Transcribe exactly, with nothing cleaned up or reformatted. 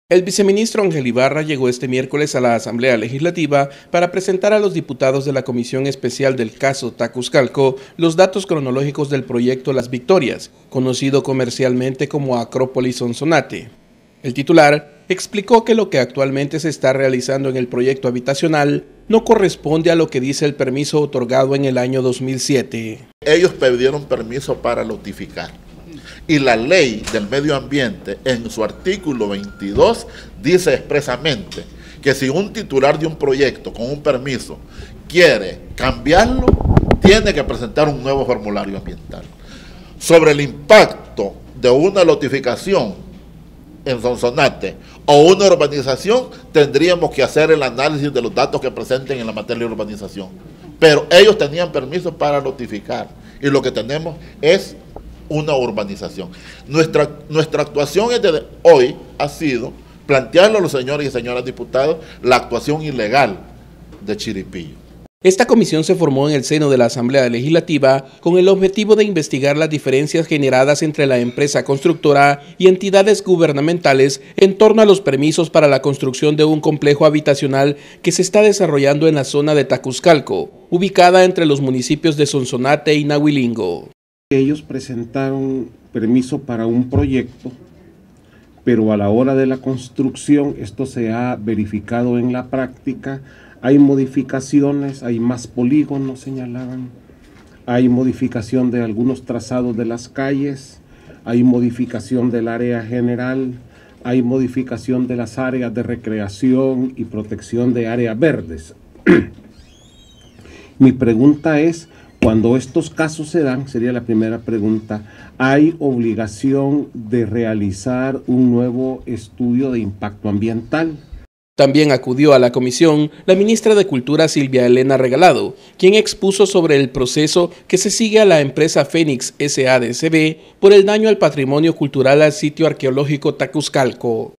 El viceministro Ángel Ibarra llegó este miércoles a la Asamblea Legislativa para presentar a los diputados de la Comisión Especial del caso Tacuzcalco los datos cronológicos del proyecto Las Victorias, conocido comercialmente como Acrópolis Sonsonate. El titular explicó que lo que actualmente se está realizando en el proyecto habitacional no corresponde a lo que dice el permiso otorgado en el año dos mil siete. Ellos pidieron permiso para lotificar. Y la ley del medio ambiente en su artículo veintidós dice expresamente que si un titular de un proyecto con un permiso quiere cambiarlo, tiene que presentar un nuevo formulario ambiental. Sobre el impacto de una lotificación en Sonsonate o una urbanización, tendríamos que hacer el análisis de los datos que presenten en la materia de urbanización. Pero ellos tenían permiso para lotificar y lo que tenemos es una urbanización. Nuestra, nuestra actuación desde hoy ha sido plantearle a los señores y señoras diputados la actuación ilegal de Chiripillo. Esta comisión se formó en el seno de la Asamblea Legislativa con el objetivo de investigar las diferencias generadas entre la empresa constructora y entidades gubernamentales en torno a los permisos para la construcción de un complejo habitacional que se está desarrollando en la zona de Tacuzcalco, ubicada entre los municipios de Sonsonate y Nahuilingo. Ellos presentaron permiso para un proyecto, pero a la hora de la construcción esto se ha verificado en la práctica. Hay modificaciones, hay más polígonos, señalaban, hay modificación de algunos trazados de las calles, hay modificación del área general, hay modificación de las áreas de recreación y protección de áreas verdes. Mi pregunta es, cuando estos casos se dan, sería la primera pregunta, ¿hay obligación de realizar un nuevo estudio de impacto ambiental? También acudió a la comisión la ministra de Cultura Silvia Elena Regalado, quien expuso sobre el proceso que se sigue a la empresa Fénix S A de C B por el daño al patrimonio cultural al sitio arqueológico Tacuzcalco.